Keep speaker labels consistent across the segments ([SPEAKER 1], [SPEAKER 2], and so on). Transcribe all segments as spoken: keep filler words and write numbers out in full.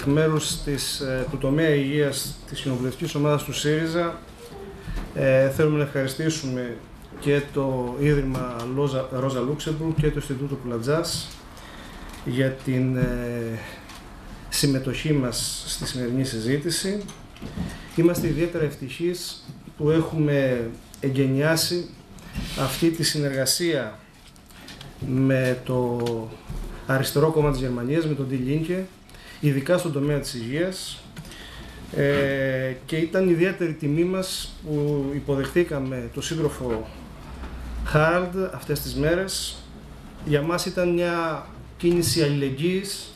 [SPEAKER 1] μέρους της, του τομέα υγείας της κοινοβουλευτικής ομάδας του ΣΥΡΙΖΑ ε, θέλουμε να ευχαριστήσουμε και το Ίδρυμα Ρόζα Λούξεμπουργκ και το Ινστιτούτο Πλατζάς για την ε, συμμετοχή μας στη σημερινή συζήτηση. Είμαστε ιδιαίτερα ευτυχείς που έχουμε εγκαινιάσει αυτή τη συνεργασία με το αριστερό κόμμα της Γερμανίας, με τον Die Linke, ειδικά στον τομέα της υγείας, ε, και ήταν ιδιαίτερη τιμή μας που υποδεχτήκαμε τον σύντροφο Χάραλντ αυτές τις μέρες. Για μας ήταν μια κίνηση αλληλεγγύης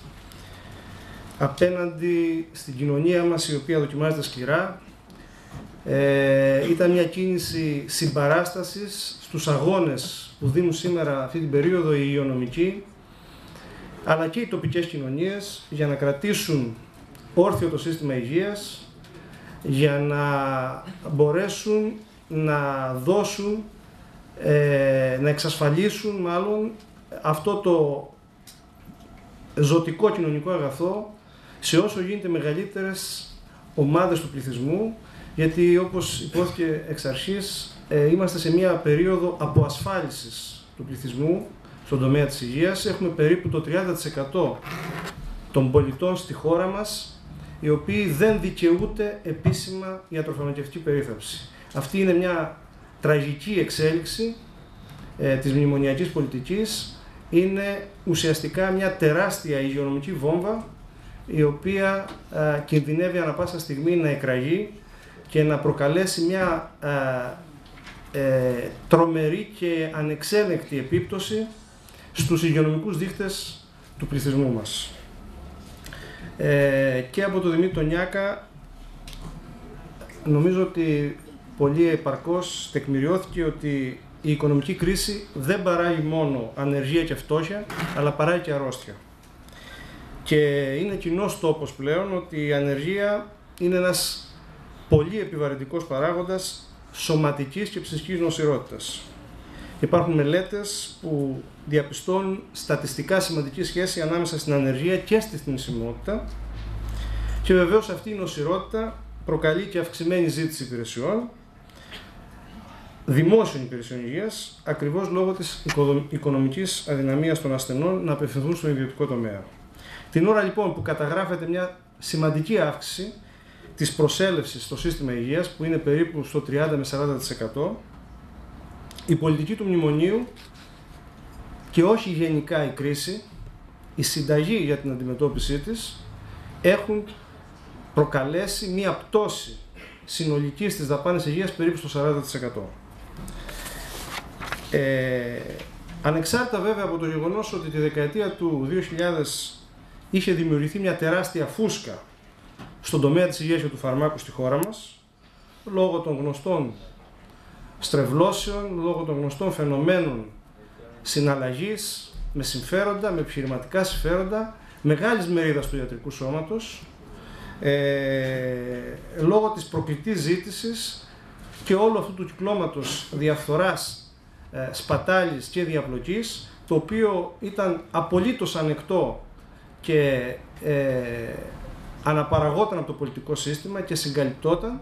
[SPEAKER 1] απέναντι στην κοινωνία μας, η οποία δοκιμάζεται σκληρά. Ε, ήταν μια κίνηση συμπαράστασης στους αγώνες που δίνουν σήμερα αυτή την περίοδο οι υγειονομικοί, αλλά και οι τοπικές κοινωνίες, για να κρατήσουν όρθιο το σύστημα υγείας, για να μπορέσουν να δώσουν, ε, να εξασφαλίσουν μάλλον αυτό το ζωτικό κοινωνικό αγαθό σε όσο γίνεται μεγαλύτερες ομάδες του πληθυσμού, γιατί όπως υπόθηκε εξ αρχής, ε, είμαστε σε μια περίοδο αποασφάλισης του πληθυσμού στον τομέα της υγείας. Έχουμε περίπου το τριάντα τοις εκατό των πολιτών στη χώρα μας, οι οποίοι δεν δικαιούνται επίσημα ιατροφαρμακευτική περίθαλψη. Αυτή είναι μια τραγική εξέλιξη ε, της μνημονιακής πολιτικής. Είναι ουσιαστικά μια τεράστια υγειονομική βόμβα, η οποία ε, κινδυνεύει ανά πάσα στιγμή να εκραγεί και να προκαλέσει μια ε, ε, τρομερή και ανεξέλεγκτη επίπτωση στους υγειονομικούς δείκτες του πληθυσμού μας. Ε, και από τον Δημήτρη Τονιάκα νομίζω ότι πολύ επαρκώς τεκμηριώθηκε ότι η οικονομική κρίση δεν παράγει μόνο ανεργία και φτώχεια, αλλά παράγει και αρρώστια. Και είναι κοινός τόπος πλέον ότι η ανεργία είναι ένας πολύ επιβαρυντικός παράγοντας σωματικής και ψυχικής νοσηρότητας. Υπάρχουν μελέτες που διαπιστώνουν στατιστικά σημαντική σχέση ανάμεσα στην ανεργία και στη θνησιμότητα, και βεβαίως αυτή η νοσηρότητα προκαλεί και αυξημένη ζήτηση υπηρεσιών, δημόσιων υπηρεσιών υγείας, ακριβώς λόγω της οικονομικής αδυναμίας των ασθενών να απευθυνθούν στον ιδιωτικό τομέα. Την ώρα λοιπόν που καταγράφεται μια σημαντική αύξηση της προσέλευσης στο σύστημα υγείας, που είναι περίπου στο τριάντα με σαράντα τοις εκατό, η πολιτική του μνημονίου και όχι γενικά η κρίση, η συνταγή για την αντιμετώπιση της, έχουν προκαλέσει μία πτώση συνολική στις δαπάνες υγείας περίπου στο σαράντα τοις εκατό. Ε, ανεξάρτητα βέβαια από το γεγονός ότι τη δεκαετία του δύο χιλιάδες είχε δημιουργηθεί μια τεράστια φούσκα στον τομέα της υγείας και του φαρμάκου στη χώρα μας, λόγω των γνωστών στρεβλώσεων, λόγω των γνωστών φαινομένων συναλλαγής με συμφέροντα, με επιχειρηματικά συμφέροντα μεγάλης μερίδας του ιατρικού σώματος, ε, λόγω της προκλητής ζήτησης και όλου αυτού του κυκλώματος διαφθοράς, ε, σπατάλης και διαπλοκής, το οποίο ήταν απολύτως ανεκτό και ε, αναπαραγόταν από το πολιτικό σύστημα και συγκαλυπτόταν.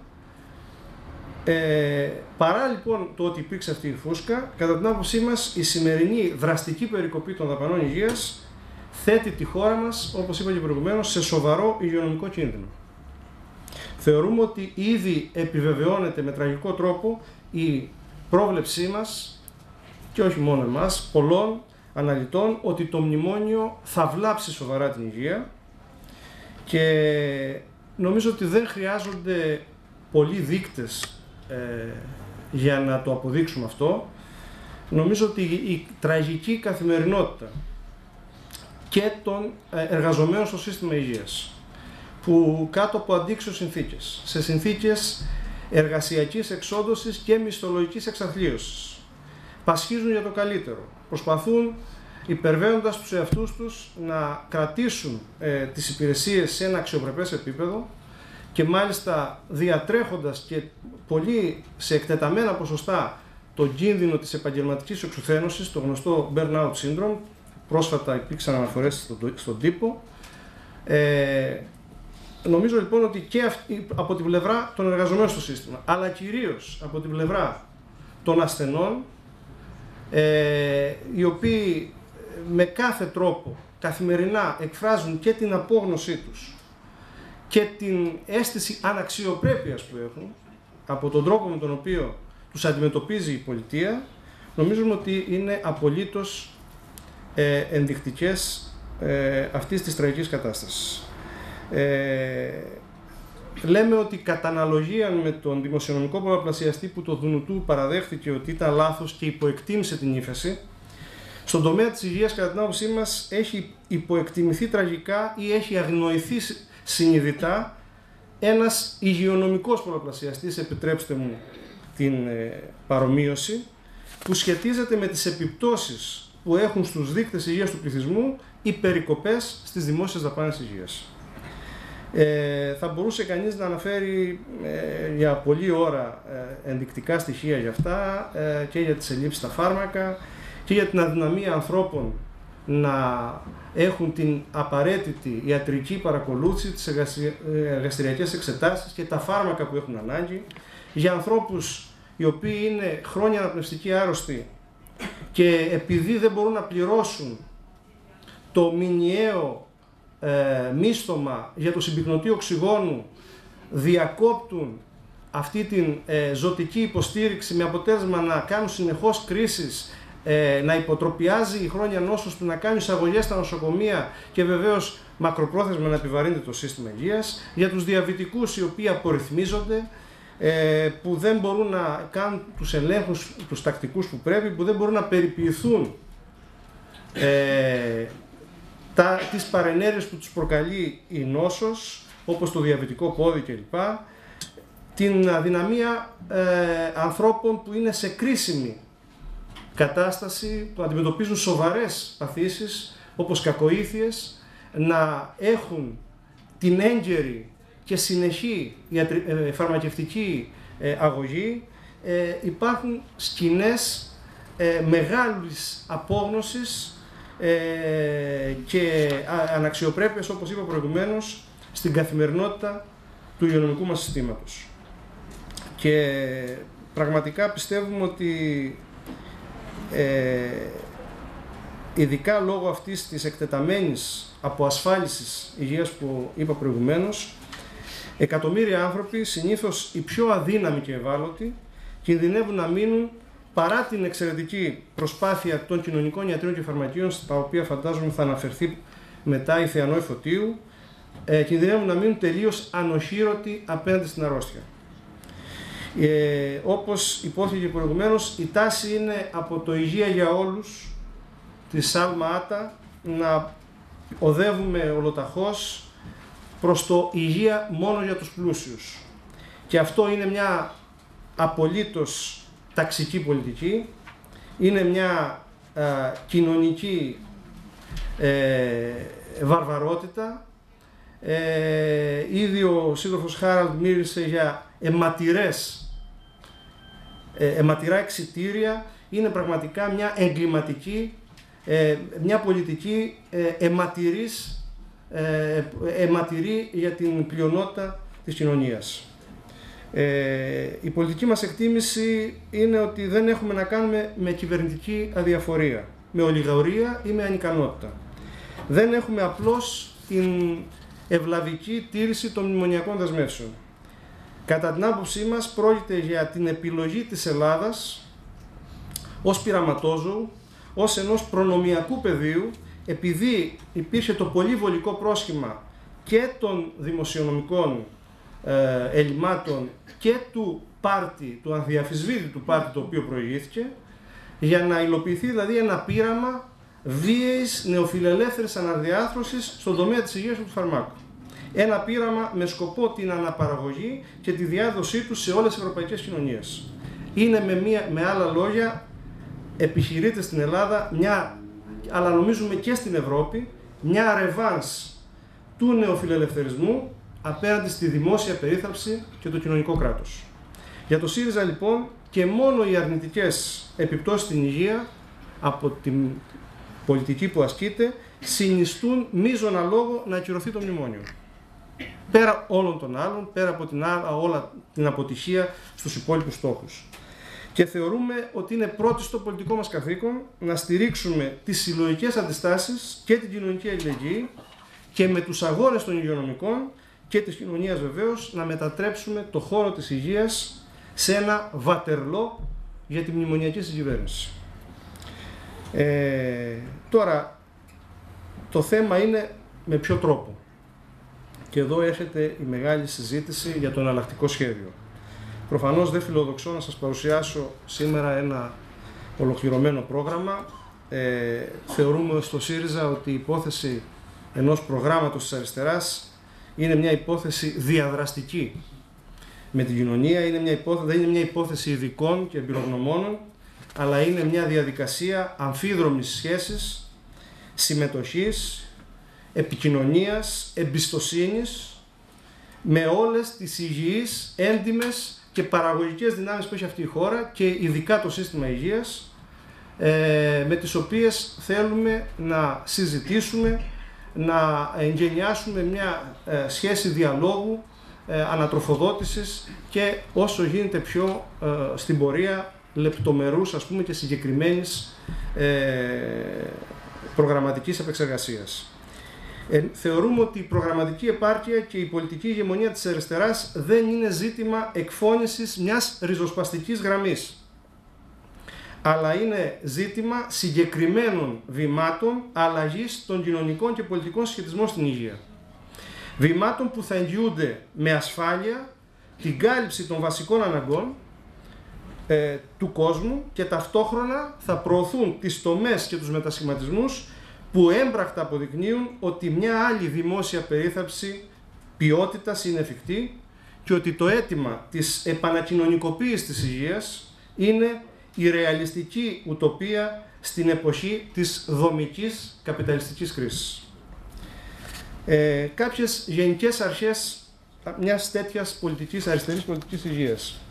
[SPEAKER 1] Ε, παρά λοιπόν το ότι υπήρξε αυτή η φούσκα, κατά την άποψή μας η σημερινή δραστική περικοπή των δαπανών υγείας θέτει τη χώρα μας, όπως είπα και προηγουμένως, σε σοβαρό υγειονομικό κίνδυνο. Θεωρούμε ότι ήδη επιβεβαιώνεται με τραγικό τρόπο η πρόβλεψή μας, και όχι μόνο εμάς, πολλών αναλυτών, ότι το μνημόνιο θα βλάψει σοβαρά την υγεία, και νομίζω ότι δεν χρειάζονται πολλοί δείκτες ε, για να το αποδείξουμε αυτό. Νομίζω ότι η τραγική καθημερινότητα και των εργαζομένων στο σύστημα υγείας, που κάτω από αντίξωες συνθήκες, σε συνθήκες εργασιακής εξόντωσης και μισθολογικής εξαθλίωσης, πασχίζουν για το καλύτερο, προσπαθούν υπερβαίνοντας τους εαυτούς τους να κρατήσουν ε, τις υπηρεσίες σε ένα αξιοπρεπές επίπεδο, και μάλιστα διατρέχοντας και πολύ σε εκτεταμένα ποσοστά τον κίνδυνο της επαγγελματικής εξουθένωσης, το γνωστό burnout syndrome. Πρόσφατα υπήρξαν αναφορές στον, στον τύπο. Ε, νομίζω λοιπόν ότι και αυτή, από την πλευρά των εργαζομένων στο σύστημα, αλλά κυρίως από την πλευρά των ασθενών, ε, οι οποίοι με κάθε τρόπο καθημερινά εκφράζουν και την απόγνωσή τους και την αίσθηση αναξιοπρέπειας που έχουν από τον τρόπο με τον οποίο τους αντιμετωπίζει η πολιτεία, νομίζουμε ότι είναι απολύτως ε, ενδεικτικές ε, αυτής της τραγικής κατάστασης. Ε, λέμε ότι κατά αναλογία με τον δημοσιονομικό πολλαπλασιαστή που το Δουνουτού παραδέχθηκε ότι ήταν λάθος και υποεκτίμησε την ύφεση, στον τομέα της υγείας, κατά την άποψή μας, έχει υποεκτιμηθεί τραγικά ή έχει αγνοηθεί συνειδητά ένας υγειονομικός πολλαπλασιαστής, επιτρέψτε μου την ε, παρομοίωση, που σχετίζεται με τις επιπτώσεις που έχουν στους δείκτες υγείας του πληθυσμού οι περικοπές στις δημόσιες δαπάνες υγείας. Ε, θα μπορούσε κανείς να αναφέρει ε, για πολλή ώρα ε, ενδεικτικά στοιχεία για αυτά ε, και για τις ελλείψεις στα φάρμακα και για την αδυναμία ανθρώπων να έχουν την απαραίτητη ιατρική παρακολούθηση, τις εργαστηριακές εξετάσεις και τα φάρμακα που έχουν ανάγκη, για ανθρώπους οι οποίοι είναι χρόνια αναπνευστικοί άρρωστοι και επειδή δεν μπορούν να πληρώσουν το μηνιαίο ε, μίσθωμα για το συμπυκνωτή οξυγόνου, διακόπτουν αυτή την ε, ζωτική υποστήριξη με αποτέλεσμα να κάνουν συνεχώς κρίσεις, ε, να υποτροπιάζει η χρόνια νόσος του, να κάνει εισαγωγές στα νοσοκομεία και βεβαίως μακροπρόθεσμα να επιβαρύνεται το σύστημα υγείας, για τους διαβητικούς οι οποίοι απορριθμίζονται, ε, που δεν μπορούν να κάνουν τους ελέγχους, τους τακτικούς που πρέπει, που δεν μπορούν να περιποιηθούν ε, τα, τις παρενέργειες που τους προκαλεί η νόσος, όπως το διαβητικό πόδι κλπ. Την αδυναμία ε, ανθρώπων που είναι σε κρίσιμη κατάσταση, που αντιμετωπίζουν σοβαρές παθήσεις, όπως κακοήθειες, να έχουν την έγκαιρη και συνεχή ε, φαρμακευτική ε, αγωγή. Ε, υπάρχουν σκηνές ε, μεγάλης απόγνωσης ε, και αναξιοπρέπειας, όπως είπα προηγουμένως, στην καθημερινότητα του υγειονομικού μας συστήματος. Και πραγματικά πιστεύουμε ότι ε, ειδικά λόγω αυτής της εκτεταμένης αποασφάλισης υγείας που είπα προηγουμένως, εκατομμύρια άνθρωποι, συνήθως οι πιο αδύναμοι και ευάλωτοι, κινδυνεύουν να μείνουν, παρά την εξαιρετική προσπάθεια των κοινωνικών ιατρών και φαρμακείων, στα οποία φαντάζομαι θα αναφερθεί μετά η Θεανόη Φωτίου, ε, κινδυνεύουν να μείνουν τελείως ανοχήρωτοι απέναντι στην αρρώστια. Ε, όπως υπόθηκε προηγουμένως, η τάση είναι από το υγεία για όλους της Σάλμα Άτα να οδεύουμε ολοταχώς προς το υγεία μόνο για τους πλούσιους. Και αυτό είναι μια απολύτως ταξική πολιτική, είναι μια α, κοινωνική ε, βαρβαρότητα. Ε, ήδη ο σύντροφος Χάραλντ μίλησε για αιματηρές, ε, αιματηρά εξιτήρια. Είναι πραγματικά μια εγκληματική, ε, μια πολιτική ε, αιματηρής, ε, αιματηρή για την πλειονότητα της κοινωνίας. Ε, η πολιτική μας εκτίμηση είναι ότι δεν έχουμε να κάνουμε με κυβερνητική αδιαφορία, με ολιγορία ή με ανικανότητα. Δεν έχουμε απλώς την ευλαβική τήρηση των μνημονιακών δεσμεύσεων. Κατά την άποψή μας πρόκειται για την επιλογή της Ελλάδας ως πειραματόζωου, ως ενός προνομιακού πεδίου, επειδή υπήρχε το πολύ βολικό πρόσχημα και των δημοσιονομικών ε, ελλημάτων και του πάρτι, του αδιαφυσβήτητου πάρτι το οποίο προηγήθηκε, για να υλοποιηθεί δηλαδή ένα πείραμα βίαιης νεοφιλελεύθερης αναδιάρθρωσης στον τομέα της υγείας και του φαρμάκου. Ένα πείραμα με σκοπό την αναπαραγωγή και τη διάδοσή του σε όλες τις ευρωπαϊκές κοινωνίες. Είναι με, μία, με άλλα λόγια, επιχειρείται στην Ελλάδα, μια, αλλά νομίζουμε και στην Ευρώπη, μια ρεβάνς του νεοφιλελευθερισμού απέναντι στη δημόσια περίθαλψη και το κοινωνικό κράτος. Για το ΣΥΡΙΖΑ λοιπόν, και μόνο οι αρνητικές επιπτώσεις στην υγεία από την πολιτική που ασκείται συνιστούν μείζωνα λόγο να ακυρωθεί το μνημόνιο. πέρα όλων των άλλων, πέρα από την, όλα, την αποτυχία στους υπόλοιπους στόχους. Και θεωρούμε ότι είναι πρώτη στο πολιτικό μας καθήκον να στηρίξουμε τις συλλογικές αντιστάσεις και την κοινωνική αλληλεγγύη και με τους αγώνες των υγειονομικών και της κοινωνίας βεβαίως να μετατρέψουμε το χώρο της υγείας σε ένα βατερλό για τη μνημονιακή συγκυβέρνηση. Ε, τώρα, το θέμα είναι με ποιο τρόπο. Και εδώ έρχεται η μεγάλη συζήτηση για το εναλλακτικό σχέδιο. Προφανώς δεν φιλοδοξώ να σας παρουσιάσω σήμερα ένα ολοκληρωμένο πρόγραμμα. Ε, θεωρούμε στο ΣΥΡΙΖΑ ότι η υπόθεση ενός προγράμματος της αριστεράς είναι μια υπόθεση διαδραστική με την κοινωνία, είναι μια υπόθεση, δεν είναι μια υπόθεση ειδικών και εμπειρογνωμόνων, αλλά είναι μια διαδικασία αμφίδρομης σχέσης, συμμετοχής, επικοινωνίας, εμπιστοσύνης, με όλες τις υγιείς, έντιμες και παραγωγικές δυνάμεις που έχει αυτή η χώρα και ειδικά το σύστημα υγείας, ε, με τις οποίες θέλουμε να συζητήσουμε, να εγγενιάσουμε μια ε, σχέση διαλόγου, ε, ανατροφοδότησης και όσο γίνεται πιο ε, στην πορεία λεπτομερούς, ας πούμε, και συγκεκριμένης ε, προγραμματικής επεξεργασίας. Ε, θεωρούμε ότι η προγραμματική επάρκεια και η πολιτική ηγεμονία της αριστεράς δεν είναι ζήτημα εκφώνησης μιας ριζοσπαστικής γραμμής, αλλά είναι ζήτημα συγκεκριμένων βημάτων αλλαγής των κοινωνικών και πολιτικών σχετισμών στην υγεία. Βημάτων που θα εγγυούνται με ασφάλεια την κάλυψη των βασικών αναγκών ε, του κόσμου και ταυτόχρονα θα προωθούν τις τομές και τους μετασχηματισμούς που έμπρακτα αποδεικνύουν ότι μια άλλη δημόσια περίθαλψη ποιότητας είναι εφικτή και ότι το αίτημα της επανακοινωνικοποίησης της υγείας είναι η ρεαλιστική ουτοπία στην εποχή της δομικής καπιταλιστικής κρίσης. Ε, κάποιες γενικές αρχές μιας τέτοιας πολιτικής, αριστερής πολιτικής υγείας.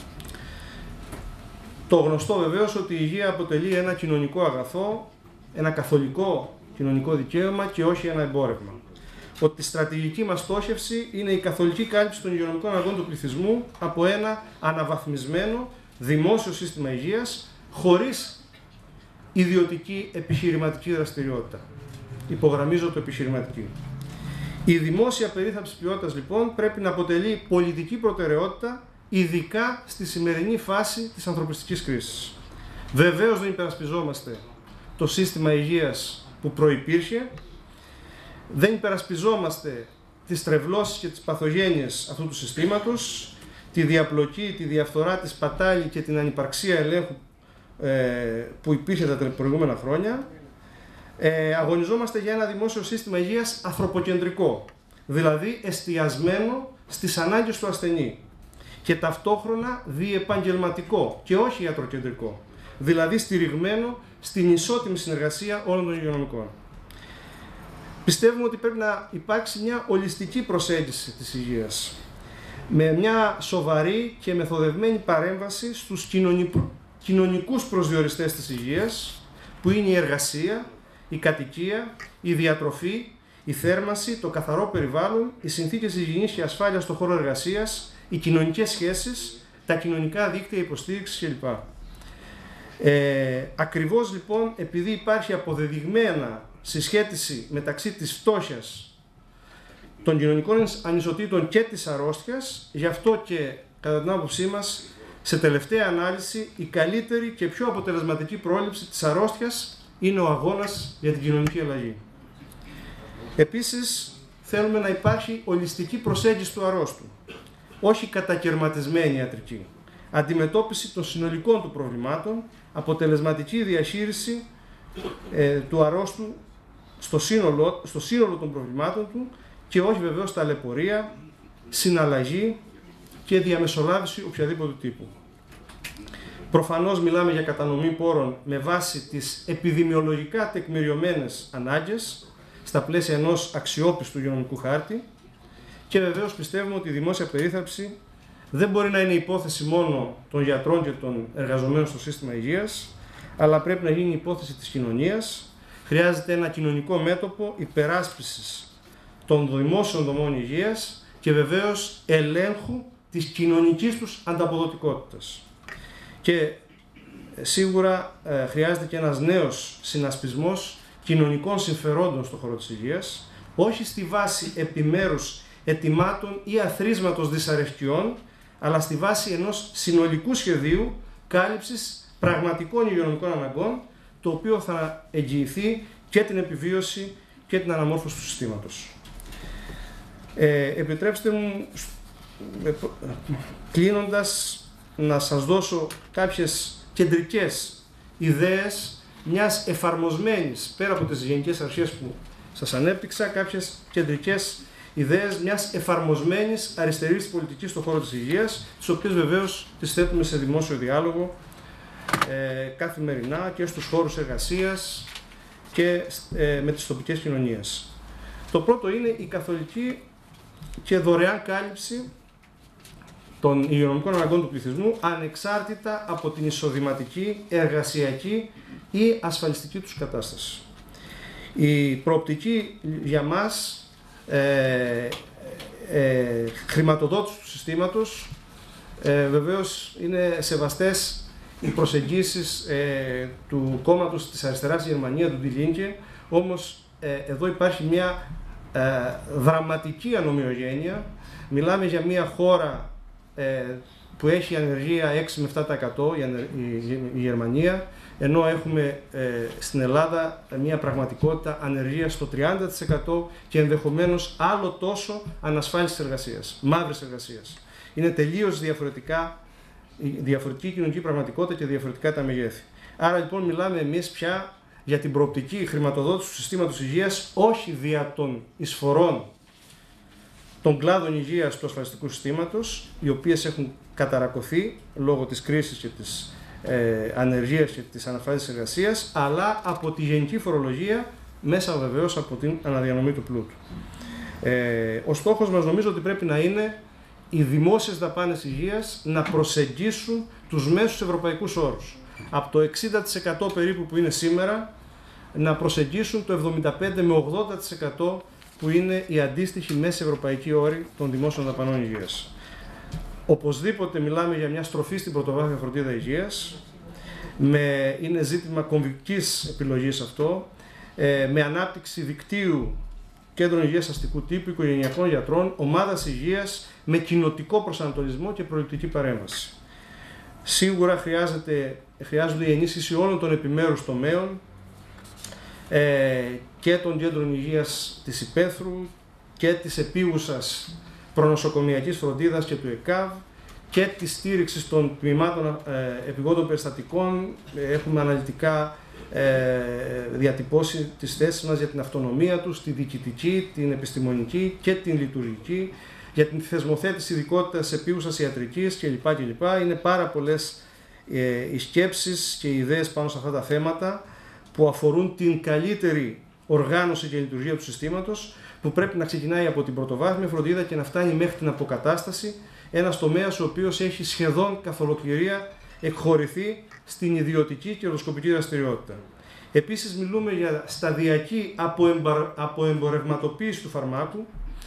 [SPEAKER 1] Το γνωστό βεβαίως ότι η υγεία αποτελεί ένα κοινωνικό αγαθό, ένα καθολικό κοινωνικό δικαίωμα και όχι ένα εμπόρευμα. Ότι η στρατηγική μας στόχευση είναι η καθολική κάλυψη των υγειονομικών αναγκών του πληθυσμού από ένα αναβαθμισμένο δημόσιο σύστημα υγείας χωρίς ιδιωτική επιχειρηματική δραστηριότητα. Υπογραμμίζω το επιχειρηματική. Η δημόσια περίθαλψη ποιότητας λοιπόν πρέπει να αποτελεί πολιτική προτεραιότητα, ειδικά στη σημερινή φάση της ανθρωπιστικής κρίσης. Βεβαίως δεν υπερασπιζόμαστε το σύστημα υγείας που προϋπήρχε, δεν υπερασπιζόμαστε τις τρευλώσεις και τις παθογένειες αυτού του συστήματος, τη διαπλοκή, τη διαφθορά, τη σπατάλη και την ανυπαρξία ελέγχου ε, που υπήρχε τα προηγούμενα χρόνια. Ε, αγωνιζόμαστε για ένα δημόσιο σύστημα υγείας ανθρωποκεντρικό, δηλαδή εστιασμένο στις ανάγκες του ασθενή και ταυτόχρονα διεπαγγελματικό και όχι ιατροκεντρικό, δηλαδή στηριγμένο στην ισότιμη συνεργασία όλων των υγειονομικών. Πιστεύουμε ότι πρέπει να υπάρξει μια ολιστική προσέγγιση της υγείας, με μια σοβαρή και μεθοδευμένη παρέμβαση στους κοινωνικούς προσδιοριστές της υγείας, που είναι η εργασία, η κατοικία, η διατροφή, η θέρμανση, το καθαρό περιβάλλον, οι συνθήκες υγιεινής και ασφάλειας στον χώρο εργασίας, οι κοινωνικές σχέσεις, τα κοινωνικά δίκτυα υποστήριξης κλπ. Ε, ακριβώς λοιπόν επειδή υπάρχει αποδεδειγμένα συσχέτιση μεταξύ της φτώχειας, των κοινωνικών ανισοτήτων και της αρρώστιας, γι' αυτό και κατά την άποψή μας, σε τελευταία ανάλυση, η καλύτερη και πιο αποτελεσματική πρόληψη της αρρώστιας είναι ο αγώνας για την κοινωνική αλλαγή. Επίσης, θέλουμε να υπάρχει ολιστική προσέγγιση του αρρώστου, όχι κατακερματισμένη ιατρική. Αντιμετώπιση των συνολικών του προβλημάτων, αποτελεσματική διαχείριση ε, του αρρώστου στο σύνολο, στο σύνολο των προβλημάτων του και όχι βεβαίως ταλαιπωρία, συναλλαγή και διαμεσολάβηση οποιαδήποτε τύπου. Προφανώς μιλάμε για κατανομή πόρων με βάση τις επιδημιολογικά τεκμηριωμένες ανάγκες στα πλαίσια ενός αξιόπιστου υγειονομικού χάρτη και βεβαίως πιστεύουμε ότι η δημόσια περίθαλψη δεν μπορεί να είναι υπόθεση μόνο των γιατρών και των εργαζομένων στο σύστημα υγείας, αλλά πρέπει να γίνει υπόθεση της κοινωνίας. Χρειάζεται ένα κοινωνικό μέτωπο υπεράσπισης των δημόσιων δομών υγείας και βεβαίως ελέγχου της κοινωνικής τους ανταποδοτικότητας. Και σίγουρα ε, χρειάζεται και ένας νέος συνασπισμός κοινωνικών συμφερόντων στον χώρο της υγείας, όχι στη βάση επιμέρους αιτημάτων ή αθροίσματος δυσαρεσκιών, αλλά στη βάση ενός συνολικού σχεδίου κάλυψης πραγματικών υγειονομικών αναγκών, το οποίο θα εγγυηθεί και την επιβίωση και την αναμόρφωση του συστήματος. Ε, επιτρέψτε μου, κλείνοντας, να σας δώσω κάποιες κεντρικές ιδέες μιας εφαρμοσμένης, πέρα από τις γενικές αρχές που σας ανέπτυξα, κάποιες κεντρικές ιδέες μιας εφαρμοσμένης αριστερής πολιτικής στον χώρο της υγείας, τις οποίες βεβαίως τις θέτουμε σε δημόσιο διάλογο ε, καθημερινά και στους χώρους εργασίας και ε, με τις τοπικές κοινωνίες. Το πρώτο είναι η καθολική και δωρεάν κάλυψη των υγειονομικών αναγκών του πληθυσμού, ανεξάρτητα από την εισοδηματική, εργασιακή ή ασφαλιστική τους κατάσταση. Η προοπτική για μας ε, ε, χρηματοδότηση του συστήματος, ε, βεβαίως είναι σεβαστές οι προσεγγίσεις ε, του κόμματος της αριστεράς στη Γερμανία, του Die Linke, όμως ε, εδώ υπάρχει μια ε, δραματική ανομοιογένεια. Μιλάμε για μια χώρα ε, που έχει ανεργία έξι με επτά τοις εκατό η, η, η Γερμανία, ενώ έχουμε ε, στην Ελλάδα μια πραγματικότητα ανεργίας στο τριάντα τοις εκατό και ενδεχομένως άλλο τόσο ανασφάλισης εργασίας, μαύρης εργασίας. Είναι τελείως διαφορετικά, διαφορετική κοινωνική πραγματικότητα και διαφορετικά τα μεγέθη. Άρα λοιπόν μιλάμε εμείς πια για την προοπτική χρηματοδότηση του συστήματος υγείας, όχι δια των εισφορών των κλάδων υγείας του ασφαλιστικού συστήματος, οι οποίες έχουν καταρακωθεί λόγω της κρίσης και της ε, ανεργίας και της ανασφάλισης εργασίας, αλλά από τη γενική φορολογία, μέσα βεβαίως από την αναδιανομή του πλούτου. Ε, ο στόχος μας νομίζω ότι πρέπει να είναι οι δημόσιες δαπάνες υγείας να προσεγγίσουν τους μέσους ευρωπαϊκούς όρους. Από το εξήντα τοις εκατό περίπου που είναι σήμερα, να προσεγγίσουν το εβδομήντα πέντε με ογδόντα τοις εκατό που είναι η αντίστοιχη μέση ευρωπαϊκή όρη των δημόσιων δαπανών υγείας. Οπωσδήποτε μιλάμε για μια στροφή στην πρωτοβάθμια φροντίδα υγείας, με, είναι ζήτημα κομβικής επιλογής αυτό, ε, με ανάπτυξη δικτύου κέντρων υγείας αστικού τύπου, οικογενειακών γιατρών, ομάδας υγείας με κοινοτικό προσανατολισμό και προληπτική παρέμβαση. Σίγουρα χρειάζεται, χρειάζονται η ενίσχυση όλων των επιμέρους τομέων, ε, και των κέντρων υγείας της υπαίθρου και της επίγουσας προνοσοκομιακής φροντίδας και του ΕΚΑΒ και της στήριξης των τμήματων ε, επιγόντων περιστατικών. Έχουμε αναλυτικά ε, διατυπώσει τις θέσεις μας για την αυτονομία τους, τη διοικητική, την επιστημονική και την λειτουργική, για την θεσμοθέτηση ειδικότητας επίγουσας ιατρικής κλπ. κλπ. Είναι πάρα πολλές ε, οι σκέψεις και οι ιδέες πάνω σε αυτά τα θέματα που αφορούν την καλύτερη οργάνωση και λειτουργία του συστήματος, που πρέπει να ξεκινάει από την πρωτοβάθμια φροντίδα και να φτάνει μέχρι την αποκατάσταση, ένας τομέας ο οποίος έχει σχεδόν καθ' ολοκληρία εκχωρηθεί στην ιδιωτική και κερδοσκοπική δραστηριότητα. Επίσης μιλούμε για σταδιακή αποεμπορευματοποίηση του φαρμάκου,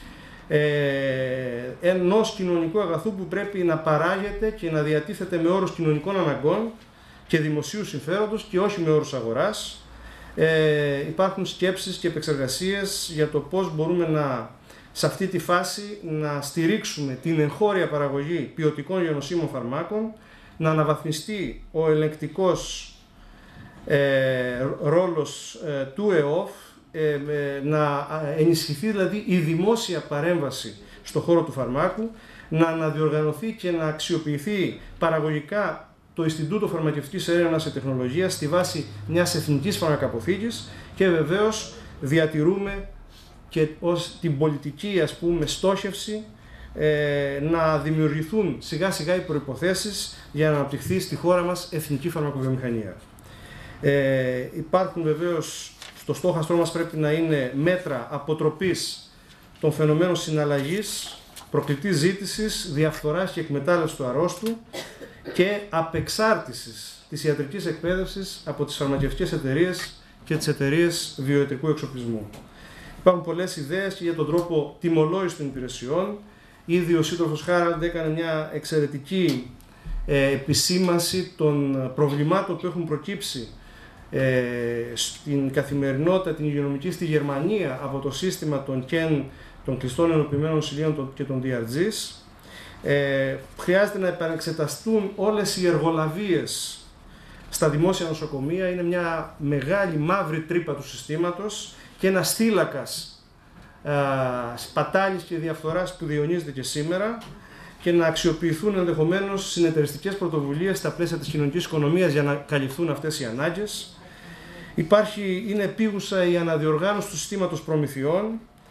[SPEAKER 1] ε, ενός κοινωνικού αγαθού που πρέπει να παράγεται και να διατίθεται με όρους κοινωνικών αναγκών και δημοσίου συμφέροντος και όχι με όρους αγοράς. Ε, υπάρχουν σκέψεις και επεξεργασίες για το πώς μπορούμε να, σε αυτή τη φάση να στηρίξουμε την εγχώρια παραγωγή ποιοτικών γενοσύμων φαρμάκων, να αναβαθμιστεί ο ελεγκτικός ε, ρόλος ε, του ΕΟΦ, ε, να ενισχυθεί δηλαδή η δημόσια παρέμβαση στον χώρο του φαρμάκου, να αναδιοργανωθεί και να αξιοποιηθεί παραγωγικά το Ινστιτούτο Φαρμακευτικής Έρευνας και Τεχνολογίας στη βάση μιας εθνικής φαρμακαποθήκης και βεβαίως διατηρούμε και ως την πολιτική, ας πούμε, στόχευση ε, να δημιουργηθούν σιγά σιγά οι προϋποθέσεις για να αναπτυχθεί στη χώρα μας εθνική φαρμακοβιομηχανία. Ε, υπάρχουν βεβαίως, στο στόχαστρό μας πρέπει να είναι μέτρα αποτροπής των φαινομένων συναλλαγής, προκλητής ζήτησης, διαφθοράς και εκμετάλλευσης του αρρώστου και απεξάρτησης της ιατρικής εκπαίδευσης από τις φαρμακευτικές εταιρείες και τις εταιρείες βιοϊατρικού εξοπλισμού. Υπάρχουν πολλές ιδέες και για τον τρόπο τιμολόγησης των υπηρεσιών, Ήδη ο σύντροφος Χάραλντ έκανε μια εξαιρετική ε, επισήμανση των προβλημάτων που έχουν προκύψει ε, στην καθημερινότητα την υγειονομική στη Γερμανία από το σύστημα των κεν, των κλειστών ενοποιημένων νοσηλείων και των ντι αρ τζις. Ε, χρειάζεται να επανεξεταστούν όλες οι εργολαβίες στα δημόσια νοσοκομεία. Είναι μια μεγάλη μαύρη τρύπα του συστήματος και ένας θύλακας σπατάλης και διαφθοράς που διαιωνίζεται και σήμερα, και να αξιοποιηθούν ενδεχομένως συνεταιριστικές πρωτοβουλίες στα πλαίσια της κοινωνικής οικονομίας για να καλυφθούν αυτές οι ανάγκες. Υπάρχει, είναι επίγουσα η αναδιοργάνωση του συστήματος προμηθειών.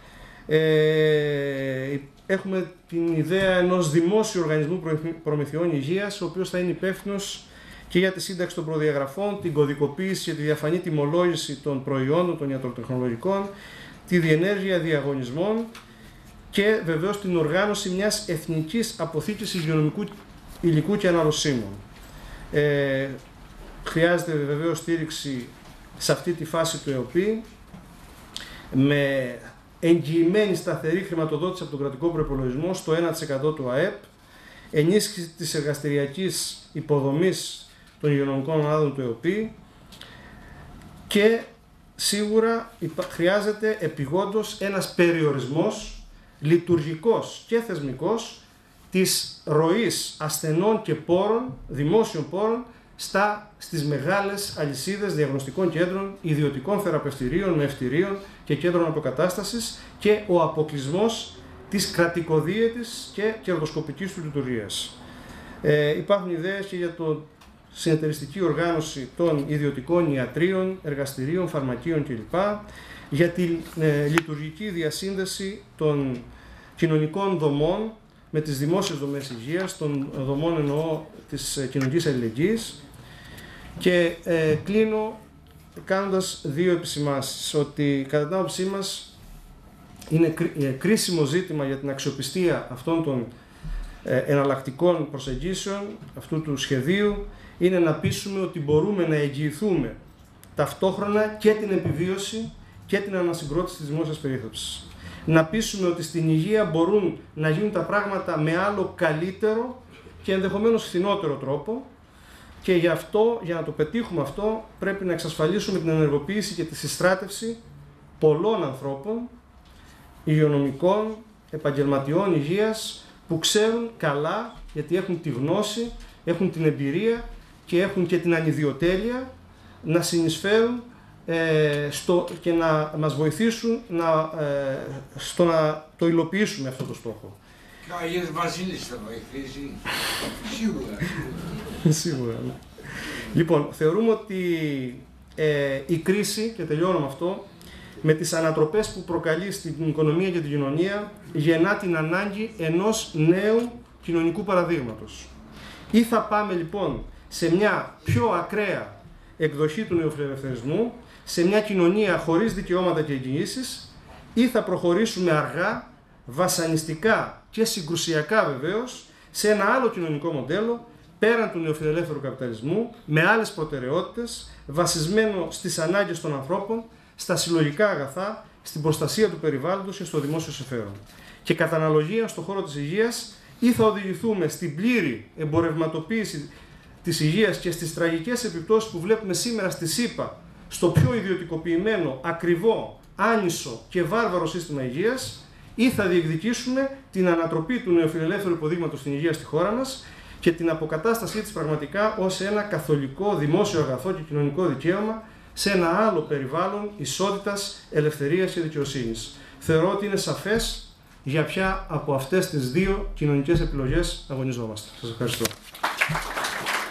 [SPEAKER 1] Ε, έχουμε την ιδέα ενός δημόσιου οργανισμού προμηθειών υγείας, ο οποίος θα είναι υπεύθυνος και για τη σύνταξη των προδιαγραφών, την κωδικοποίηση και τη διαφανή τιμολόγηση των προϊόντων των ιατροτεχνολογικών, τη διενέργεια διαγωνισμών και βεβαίως την οργάνωση μιας εθνικής αποθήκης υγειονομικού υλικού και αναλωσίμων. Ε, χρειάζεται βεβαίως στήριξη σε αυτή τη φάση του ΕΟΠΗ με εγγυημένη σταθερή χρηματοδότηση από τον κρατικό προϋπολογισμό στο ένα τοις εκατό του ΑΕΠ, ενίσχυση της εργαστηριακής υποδομής των υγειονομικών μονάδων του ΕΟΠΗ και σίγουρα χρειάζεται επιγόντως ένας περιορισμός λειτουργικός και θεσμικός της ροής ασθενών και πόρων, δημόσιων πόρων, στα, στις μεγάλες αλυσίδες διαγνωστικών κέντρων, ιδιωτικών θεραπευτηρίων, μευτηρίων και κέντρων αποκατάστασης και ο αποκλεισμός της κρατικοδίαιτης και κερδοσκοπικής του λειτουργίας. Ε, υπάρχουν ιδέες και για το συνεταιριστική οργάνωση των ιδιωτικών ιατρίων, εργαστηρίων, φαρμακείων κλπ. Για τη ε, λειτουργική διασύνδεση των κοινωνικών δομών με τις δημόσιες δομές υγείας, των δομών εννοώ της ε, κοινωνικής αλληλεγγύης. Και ε, κλείνω κάνοντας δύο επισημάνσεις, ότι κατά την άποψή μας είναι κρί, ε, κρίσιμο ζήτημα για την αξιοπιστία αυτών των ε, εναλλακτικών προσεγγίσεων αυτού του σχεδίου είναι να πείσουμε ότι μπορούμε να εγγυηθούμε ταυτόχρονα και την επιβίωση και την ανασυγκρότηση της δημόσιας περίθαλψης. Να πείσουμε ότι στην υγεία μπορούν να γίνουν τα πράγματα με άλλο καλύτερο και ενδεχομένως φθηνότερο τρόπο, και γι' αυτό, για να το πετύχουμε αυτό, πρέπει να εξασφαλίσουμε την ενεργοποίηση και τη συστράτευση πολλών ανθρώπων, υγειονομικών, επαγγελματιών υγείας, που ξέρουν καλά, γιατί έχουν τη γνώση, έχουν την εμπειρία και έχουν και την ανιδιοτέλεια να συνεισφέρουν ε, στο, και να μας βοηθήσουν να, ε, στο να το υλοποιήσουμε αυτό το στόχο.
[SPEAKER 2] Και ο Αγίας Βασίλης θα βοηθήσει, σίγουρα.
[SPEAKER 1] Σίγουρα, ναι. Λοιπόν, θεωρούμε ότι ε, η κρίση, και τελειώνω με αυτό, με τις ανατροπές που προκαλεί στην οικονομία και την κοινωνία, γεννά την ανάγκη ενός νέου κοινωνικού παραδείγματος. Ή θα πάμε λοιπόν σε μια πιο ακραία εκδοχή του νεοφιλελευθερισμού, σε μια κοινωνία χωρίς δικαιώματα και εγγυήσεις, ή θα προχωρήσουμε αργά, βασανιστικά και συγκρουσιακά βεβαίως, σε ένα άλλο κοινωνικό μοντέλο, πέραν του νεοφιλελεύθερου καπιταλισμού, με άλλες προτεραιότητες, βασισμένο στις ανάγκες των ανθρώπων, στα συλλογικά αγαθά, στην προστασία του περιβάλλοντος και στο δημόσιο συμφέρον. Και κατά αναλογία, στον χώρο της υγείας, ή θα οδηγηθούμε στην πλήρη εμπορευματοποίηση της υγείας και στις τραγικές επιπτώσεις που βλέπουμε σήμερα στη ΣΥΠΑ, στο πιο ιδιωτικοποιημένο, ακριβό, άνισο και βάρβαρο σύστημα υγείας, ή θα διεκδικήσουμε την ανατροπή του νεοφιλελεύθερου υποδείγματος στην υγεία στη χώρα μας και την αποκατάστασή της πραγματικά ως ένα καθολικό δημόσιο αγαθό και κοινωνικό δικαίωμα σε ένα άλλο περιβάλλον ισότητας, ελευθερίας και δικαιοσύνης. Θεωρώ ότι είναι σαφές για ποια από αυτές τις δύο κοινωνικές επιλογές αγωνιζόμαστε. Σας ευχαριστώ.